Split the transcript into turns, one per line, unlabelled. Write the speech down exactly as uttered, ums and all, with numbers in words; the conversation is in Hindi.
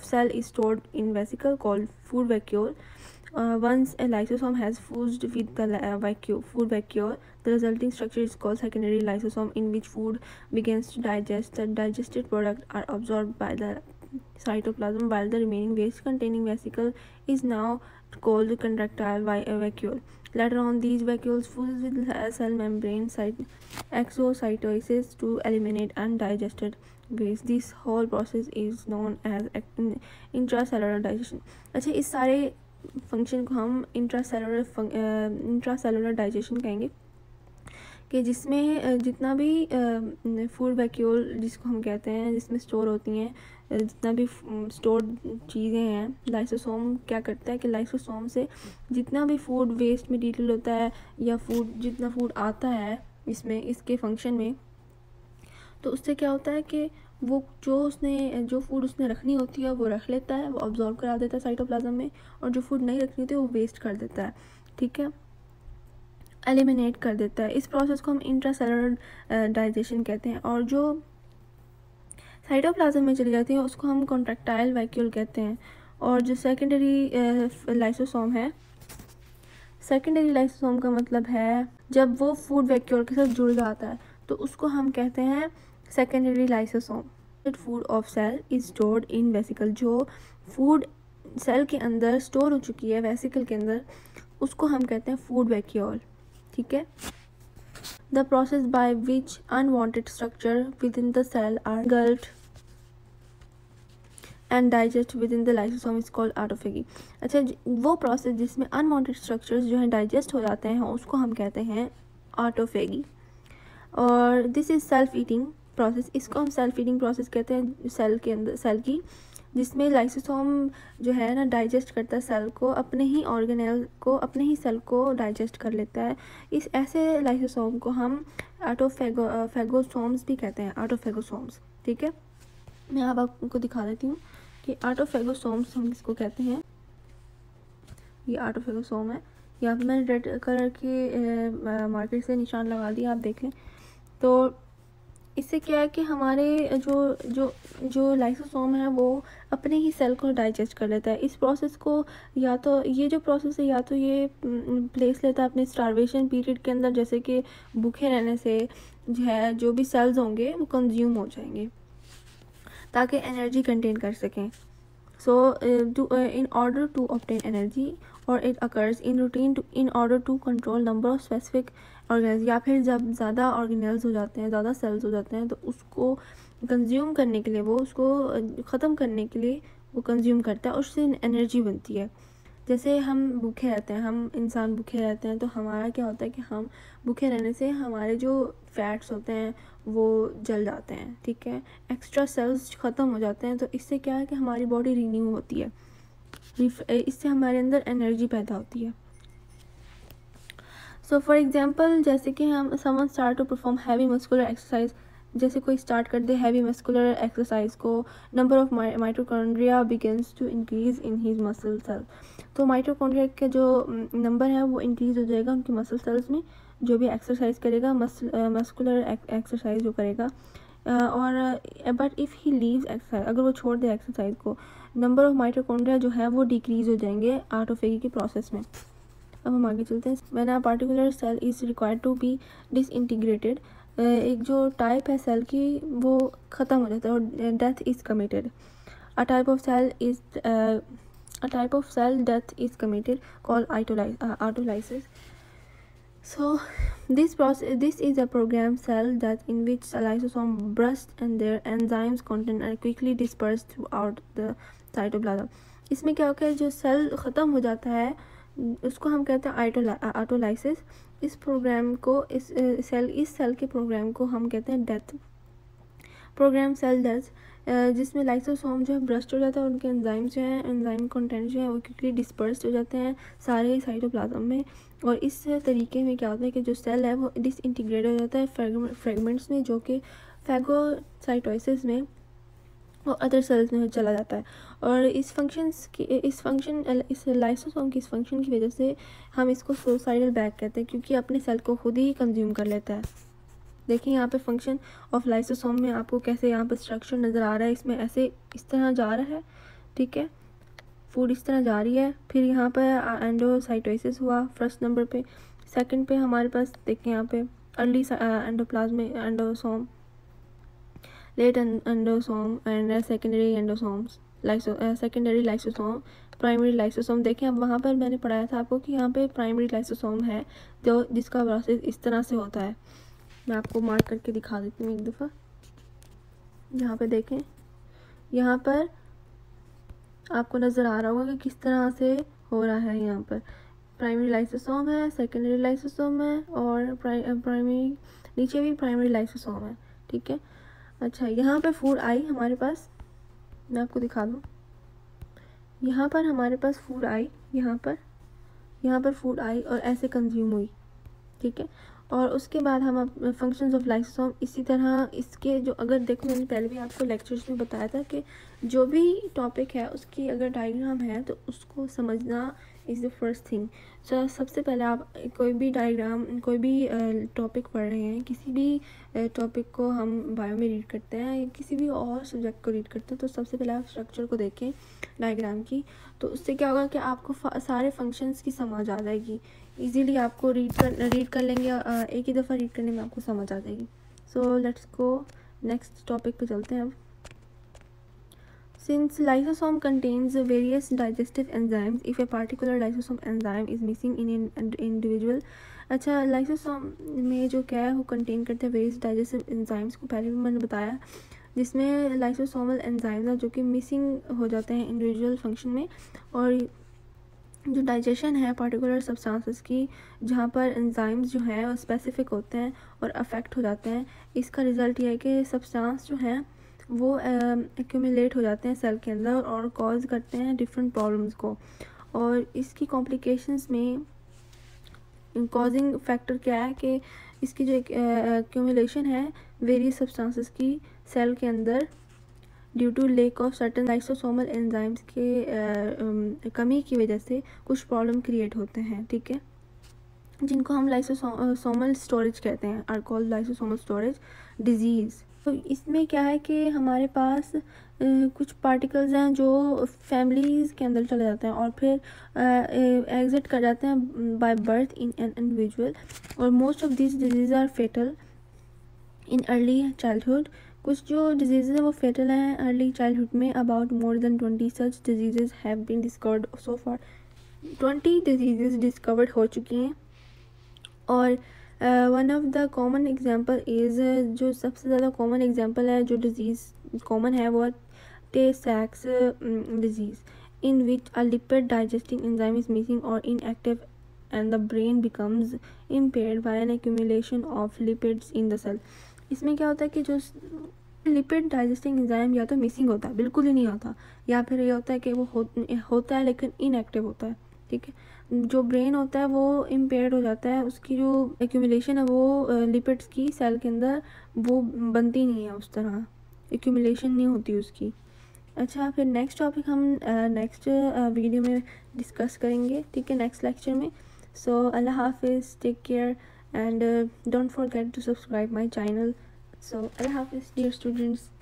cell is stored in vesicle called food vacuole. Uh, once a lysosome has fused with the uh, vacuole, food vacuole, the resulting structure is called secondary lysosome, in which food begins to digest. The digested products are absorbed by the cytoplasm, while the remaining waste-containing vesicle is now called contractile vacuole. Later on, these vacuoles fuse with the cell membrane exocytosis to eliminate undigested waste. This whole process is known as intracellular digestion. अच्छा, इस सारे फंक्शन को हम इंट्रासेलुलर इंट्रासेलुलर डाइजेशन कहेंगे, कि जिसमें जितना भी फूड वैक्यूल जिसको हम कहते हैं, जिसमें स्टोर होती हैं जितना भी स्टोर्ड चीज़ें हैं, लाइसोसोम क्या करता है कि लाइसोसोम से जितना भी फूड वेस्ट मटीरियल होता है या फूड जितना फूड आता है इसमें इसके फंक्शन में, तो उससे क्या होता है कि वो जो उसने जो फूड उसने रखनी होती है वो रख लेता है, वो ऑब्जॉर्व करा देता है साइटोप्लाज्म में, और जो फूड नहीं रखनी होती है वो वेस्ट कर देता है, ठीक है, एलिमिनेट कर देता है। इस प्रोसेस को हम इंट्रासेलुलर डाइजेशन कहते हैं। और जो साइटोप्लाज्म में चली जाती है उसको हम कॉन्ट्रैक्टाइल वैक्यूल कहते हैं। और जो सेकेंडरी लाइसोसोम है, सेकेंडरी लाइसोसोम का मतलब है जब वो फूड वैक्यूल के साथ जुड़ जाता है तो उसको हम कहते हैं secondary lysosome. Food of cell is stored in vesicle, जो फूड सेल के अंदर स्टोर हो चुकी है वेसिकल के अंदर, उसको हम कहते हैं फूड वैक्यूल, ठीक है। The process by which unwanted structure within the cell are gulled and digest within the lysosome is called autophagy. अच्छा, वो प्रोसेस जिसमें अनवांटेड स्ट्रक्चर्स जो हैं डाइजेस्ट हो जाते हैं उसको हम कहते हैं ऑटोफेगी। और this is self eating process, इसको हम सेल्फ ईटिंग प्रोसेस कहते हैं सेल के अंदर, सेल की, जिसमें लाइसोसोम जो है ना डाइजेस्ट करता है सेल को, अपने ही ऑर्गेनेल को, अपने ही सेल को डाइजेस्ट कर लेता है। इस ऐसे लाइसोसोम को हम ऑटोफेगो फेगोसोम्स भी कहते हैं, ऑटोफेगोसोम्स, ठीक है। मैं अब आपको दिखा देती हूँ कि ऑटोफेगोसोम्स हम किसको कहते हैं। ये ऑटोफेगोसोम है, यहाँ पे मैंने रेड कलर के मार्कर से निशान लगा दिया, आप देख लें। तो इससे क्या है कि हमारे जो जो जो लाइसोसोम है वो अपने ही सेल को डाइजेस्ट कर लेता है। इस प्रोसेस को या तो ये जो प्रोसेस है या तो ये प्लेस लेता है अपने स्टारवेशन पीरियड के अंदर, जैसे कि भूखे रहने से जो है जो भी सेल्स होंगे वो कंज्यूम हो जाएंगे ताकि एनर्जी कंटेन कर सकें। So in order to obtain energy, और it occurs in routine to in order to control number of specific organelles, या फिर जब ज़्यादा ऑर्गेनल्स हो जाते हैं, ज़्यादा सेल्स हो जाते हैं, तो उसको कंज्यूम करने के लिए, वो उसको ख़त्म करने के लिए वो कंज्यूम करता है और उससे एनर्जी बनती है। जैसे हम भूखे रहते हैं, हम इंसान भूखे रहते हैं, तो हमारा क्या होता है कि हम भूखे रहने से हमारे जो फैट्स होते हैं वो जल जाते हैं, ठीक है, एक्स्ट्रा सेल्स ख़त्म हो जाते हैं। तो इससे क्या है कि हमारी बॉडी रिन्यू होती है, इससे हमारे अंदर एनर्जी पैदा होती है। सो फॉर एग्जांपल, जैसे कि हम someone start to perform heavy muscular exercise, जैसे कोई स्टार्ट कर दे हैवी मस्कुलर एक्सरसाइज को, number of mitochondria begins to increase in his muscle cell, तो माइटोकॉन्ड्रिया का जो नंबर है वो इंक्रीज हो जाएगा उनकी मसल सेल्स में, जो भी एक्सरसाइज करेगा, मस्कुलर एक्सरसाइज जो करेगा। और but if he leaves exercise, अगर वो छोड़ दे एक्सरसाइज को, नंबर ऑफ माइटोकॉन्ड्रिया जो है वो डिक्रीज हो जाएंगे ऑटोफेगी के प्रोसेस में। अब हम आगे चलते हैं। When a particular cell is required to be disintegrated, एक जो टाइप है सेल की वो ख़त्म हो जाता है और death is committed. A type of cell is a type of cell death is committed called autolysis. So this process this is a programmed cell that in which a lysosome bursts and their enzymes content are quickly dispersed throughout the cytoplasm। इसमें क्या होता है, जो सेल ख़त्म हो जाता है उसको हम कहते हैं ऑटोलाइसिस। इस प्रोग्राम को इस सेल इस सेल के प्रोग्राम को हम कहते हैं डेथ, प्रोग्राम सेल डेथ, जिसमें लाइसोसोम जो है ब्रस्ट हो जाता है और उनके एंजाइम जो है एंजाइम कंटेंट जो है वो क्विकली डिस्पर्स्ड हो जाते हैं सारे साइटोप्लाज्म में। और इस तरीके में क्या होता है कि जो सेल है वो डिसइंटीग्रेट हो जाता है फ्रेगमेंट्स में, जो कि फैगोसाइटोसिस में और अदर सेल्स में चला जाता है। और इस फंक्शंस की इस फंक्शन इस लाइसोसोम की इस फंक्शन की वजह से हम इसको सुसाइडल बैग कहते हैं, क्योंकि अपने सेल को खुद ही कंज्यूम कर लेता है। देखिए यहाँ पे फंक्शन ऑफ लाइसोसोम में आपको कैसे यहाँ पे स्ट्रक्चर नज़र आ रहा है, इसमें ऐसे इस तरह जा रहा है, ठीक है, फूड इस तरह जा रही है। फिर यहाँ पर एंडोसाइटोसिस हुआ फर्स्ट नंबर पे। सेकंड पे हमारे पास देखें यहाँ पे early endoplasmic endosome, late endosome and secondary endosomes, lyso secondary lysosome, primary lysosome. देखें अब वहाँ पर मैंने पढ़ाया था आपको कि यहाँ पे प्राइमरी लाइसोसोम है जो जिसका प्रोसेस इस तरह से होता है। मैं आपको मार्क करके दिखा देती हूँ एक दफ़ा। यहाँ पे देखें, यहाँ पर आपको नज़र आ रहा होगा कि किस तरह से हो रहा है। यहाँ पर प्राइमरी लाइसोसोम है, सेकेंडरी लाइसोसोम है और प्राइमरी नीचे भी प्राइमरी लाइसोसोम है। ठीक है, अच्छा यहाँ पे फूड आई हमारे पास, मैं आपको दिखा दूँ। यहाँ पर हमारे पास फूड आई, यहाँ पर यहाँ पर फूड आई और ऐसे कंज्यूम हुई। ठीक है, और उसके बाद हम फंक्शंस ऑफ लाइसोसोम इसी तरह इसके जो अगर देखो मैंने पहले भी आपको लेक्चर्स में बताया था कि जो भी टॉपिक है उसकी अगर डायग्राम है तो उसको समझना is the first thing. So सबसे पहले आप कोई भी डायग्राम कोई भी टॉपिक पढ़ रहे हैं, किसी भी टॉपिक को हम बायो में रीड करते हैं या किसी भी और सब्जेक्ट को रीड करते हैं, तो सबसे पहले आप स्ट्रक्चर को देखें डायग्राम की। तो उससे क्या होगा कि आपको सारे फंक्शंस की समझ आ जाएगी, इजीली आपको रीड कर रीड कर लेंगे, एक ही दफ़ा रीड करने में आपको समझ आ जाएगी। So let's go next topic पे चलते हैं अब। Since lysosome contains various digestive enzymes, if a particular lysosome enzyme is missing in an individual, अच्छा लाइसोसोम में जो क्या है वो कंटेन करते हैं वेरियस डाइजेस्टिव एंजाइम्स को, पहले भी मैंने बताया, जिसमें लाइसोसोमल एंजाइम्स जो कि मिसिंग हो जाते हैं इंडिविजुअल फंक्शन में, और जो डाइजेशन है पर्टिकुलर सब्सटेंसेस की जहाँ पर एंजाइम्स जो हैं वो स्पेसिफिक होते हैं और अफेक्ट हो जाते हैं, इसका रिज़ल्ट ये है कि सब्सटेंस जो हैं वो एक्यूमुलेट हो जाते हैं सेल के अंदर और कॉज करते हैं डिफरेंट प्रॉब्लम्स को। और इसकी कॉम्प्लिकेशंस में कॉजिंग फैक्टर क्या है कि इसकी जो एक्यूमुलेशन है वेरियस सब्सटेंसेस की सेल के अंदर due to lack of certain lysosomal enzymes के uh, कमी की वजह से कुछ प्रॉब्लम क्रिएट होते हैं। ठीक है, जिनको हम लाइसोसोमल स्टोरेज कहते हैं, are called lysosomal storage diseases. तो इसमें क्या है कि हमारे पास uh, कुछ पार्टिकल्स हैं जो फैमिलीज़ के अंदर चले जाते हैं और फिर एग्जिट uh, कर जाते हैं by birth in an individual, और most of this disease are fatal in early childhood. कुछ जो डिजीज़ हैं वो फेटल हैं अर्ली चाइल्डहुड में। About more than twenty such disease have been discovered so far, twenty disease discovered हो चुकी हैं। और one of the common example is, जो सबसे ज़्यादा कॉमन एग्जांपल है जो डिजीज़ कॉमन है वो Tay Sachs disease, in which a lipid digesting enzyme is missing और inactive and the brain becomes impaired by an accumulation of lipids in the cell. इसमें क्या होता है कि जो लिपिड डाइजेस्टिंग एंजाइम या तो मिसिंग होता है, बिल्कुल ही नहीं होता, या फिर ये होता है कि वो हो, होता है लेकिन इनएक्टिव होता है। ठीक है, जो ब्रेन होता है वो इम्पेयर्ड हो जाता है, उसकी जो एक्यूमुलेशन है वो लिपिड्स की सेल के अंदर वो बनती नहीं है, उस तरह एक्यूमुलेशन नहीं होती उसकी। अच्छा, फिर नेक्स्ट टॉपिक हम नेक्स्ट वीडियो में डिस्कस करेंगे। ठीक है, नेक्स्ट लेक्चर में। सो अल्लाह हाफिज़, take care and uh, don't forget to subscribe my channel. So Allah Hafiz dear students.